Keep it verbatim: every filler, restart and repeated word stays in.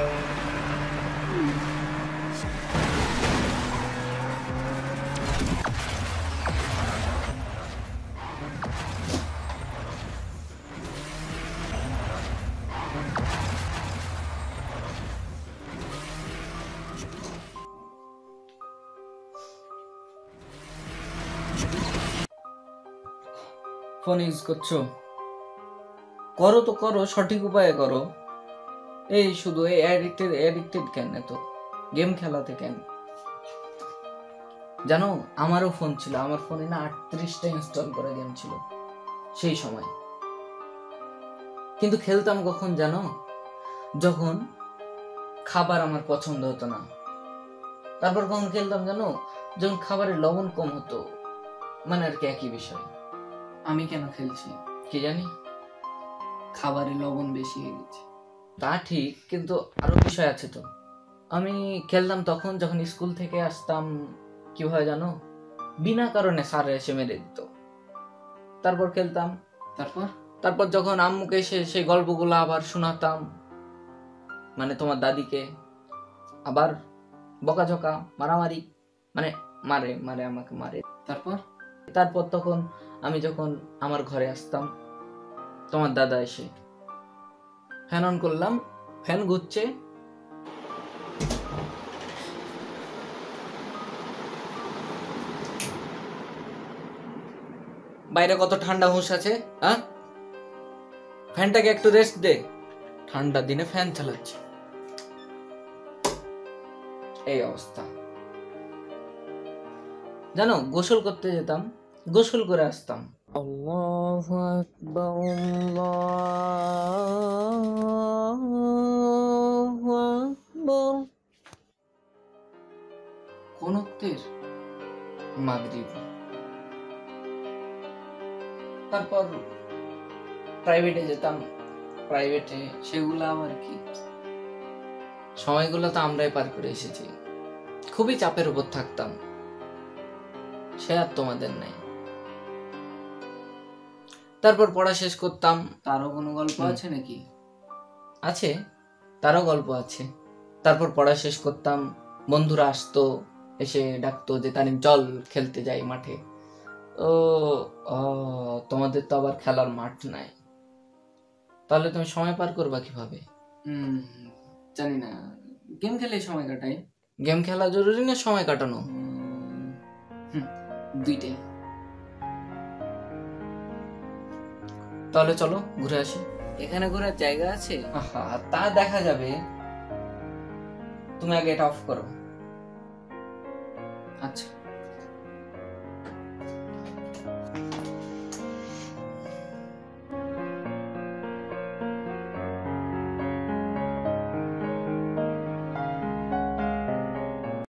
Phone use করছো, করো তো করো, সঠিক উপায়ে করো। এই শুধু এই অ্যাডিক্টেড অ্যাডিক্টেড কেন এত গেম খেলাতে কেন? জানো আমারও ফোন ছিল, আমার ফোনে না আটত্রিশটা ইনস্টল করা গেম ছিল সেই সময়। কিন্তু খেলতাম কখন জানো? যখন খাবার আমার পছন্দ হতো না। তারপর কখন খেলতাম জানো? যখন খাবারের লবণ কম হতো, মানে আর কি একই বিষয়। আমি কেন খেলছি কি জানি, খাবারে লবণ বেশি হয়ে গেছে। তা ঠিক, কিন্তু আরো বিষয় আছে তো। আমি খেলতাম তখন যখন স্কুল থেকে আসতাম, কিভাবে জানো? বিনা কারণে স্যার এসে মেরে দিত। তারপর খেলতাম। তারপর তারপর যখন আম্মুকে এসে সেই গল্পগুলো আবার শোনাতাম, মানে তোমার দাদিকে, আবার বকাঝকা, মারামারি, মানে মারে মারে আমাকে মারে। তারপর তারপর তখন আমি যখন আমার ঘরে আসতাম, তোমার দাদা এসে ফ্যান অন করলাম, ফ্যান ঘুরছে, বাইরে কত ঠান্ডা হুঁশ আছে, হ্যাঁ ফ্যানটাকে একটু রেস্ট দে, ঠান্ডা দিনে ফ্যান চালাচ্ছে, এই অবস্থা। জানো গোসল করতে যেতাম, গোসল করে আসতাম, আল্লাহু আকবার আল্লাহু আকবার, কোন ওক্তের? মাগরিব। তারপর প্রাইভেটে যেতাম, প্রাইভেটে সেগুলো আবার কি? সময়গুলো তো আমরাই পার করে এসেছি, খুবই চাপের উপর থাকতাম, সে আর তোমাদের নাই। তারপর পড়া শেষ করতাম। তারও কোনো গল্প আছে নাকি? আছে, তারও গল্প আছে। তারপর পড়া শেষ করতাম, বন্ধুরা আসতো, এসে ডাকতো যে তানিম চল খেলতে যাই মাঠে। ও তোমাদের তো আবার খেলার মাঠ নাই, তাহলে তুমি সময় পার করবা কিভাবে? হুম জানি না, গেম খেলে সময় কাটাই। গেম খেলা জরুরি না সময় কাটানো? দুইটাই। তাহলে চলো ঘুরে আসি। এখানে ঘোরার জায়গা আছে? আহা, তা দেখা যাবে, তুমি আগে এটা অফ করো। আচ্ছা।